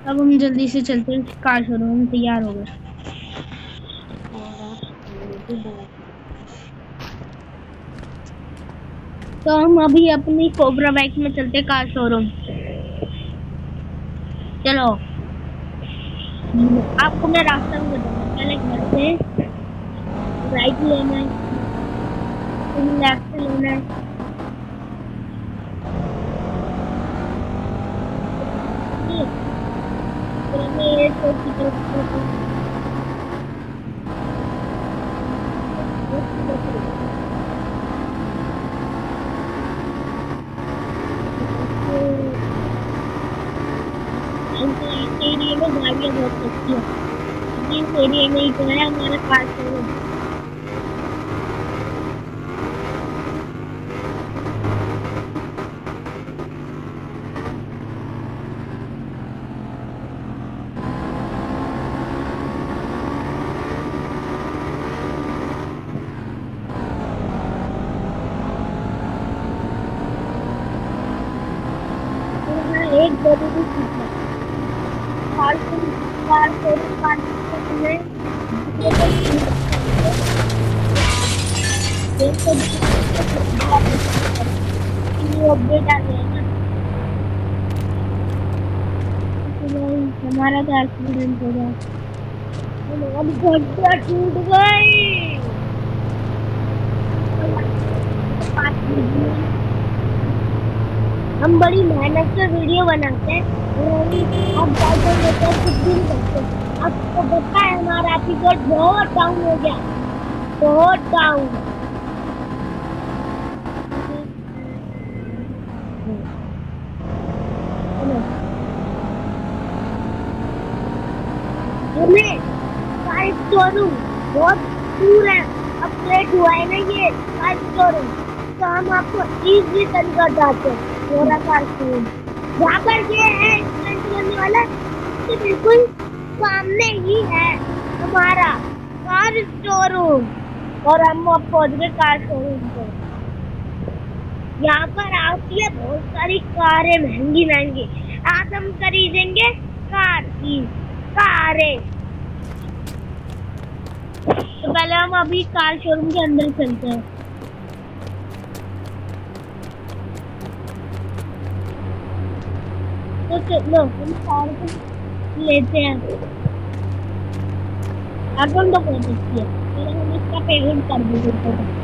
अब हम जल्दी से चलते हैं कार शोरूम, तैयार हो गए। तो हम अभी अपनी कोबरा बाइक में चलते हैं कार शोरूम। चलो, आपको मैं रास्ता भी बताऊंगा। पहले घर से राइट लेना है, फिर लेफ्ट से लेना है, फिर हमें एयरपोर्ट की तरफ एरिया में गाड़ियाँ बहुत सस्ती है। इस एरिया में ही तो है हमारा कार शोरूम। एक जरूरी चीज है, कार शोरूम में अपडेट आ गया ना, हमारा तो एक्सीडेंट हो गया, हमारी घंटा टूट गई। हम बड़ी मेहनत से वीडियो बनाते हैं और अब जाकर लेते हैं कुछ दिन करते हैं। आपको पता है हमारा एपिसोड बहुत डाउन हो गया, बहुत डाउन। हमें कार शोरूम बहुत दूर है, अपडेट हुआ है ना ये कार शोरूम, तो हम आपको इजी तरीका बताते हैं। मेरा कार शोरूम जहाँ पर ये है एक्सीडेंट करने वाला, इसके बिल्कुल सामने ही है हमारा कार शोरूम, और हम अब पहुंच गए कार शोरूम पर। यहाँ पर आती है बहुत सारी कारें, महंगी महंगी। आज हम खरीदेंगे कार की कारें। तो पहले हम अभी कार शोरूम के अंदर चलते हैं। तो चलो हम कार को लेते हैं। आइफोन तो बहुत अच्छी है, पहले हम इसका पेमेंट कर देंगे।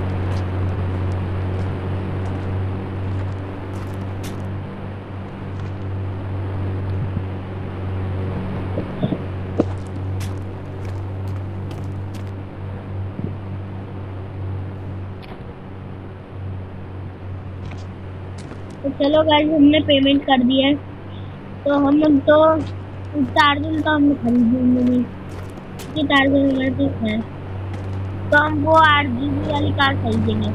तो चलो गाइस, हमने पेमेंट कर दिया है। तो हम तो टार्जन तो हम खरीदेंगे नहीं, क्योंकि टार्जन हमारे पास है, तो हम वो 8 GB वाली कार खरीदेंगे।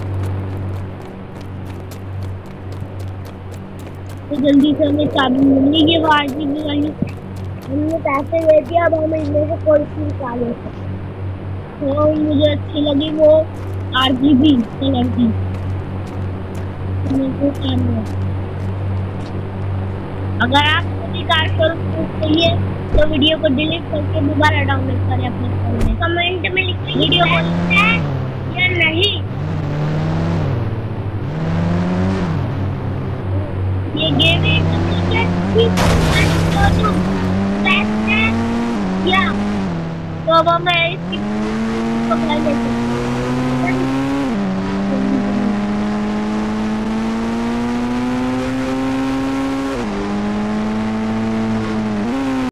तो जल्दी से हमें चाबी मिल गई है वो 8 GB वाली। हमने पैसे दे दिए, अब हम इनमें से कोई सी निकाल लेते हैं। तो मुझे अच्छी लगी वो 8 GB कलर की। अगर आप भी कार शोरूम चाहिए तो वीडियो को डिलीट करके दोबारा डाउनलोड करें अपने फोन में। कमेंट में लिखिए वीडियो है या नहीं। ये गेम है या तो अब मैं इसकी पकड़ लेते हैं।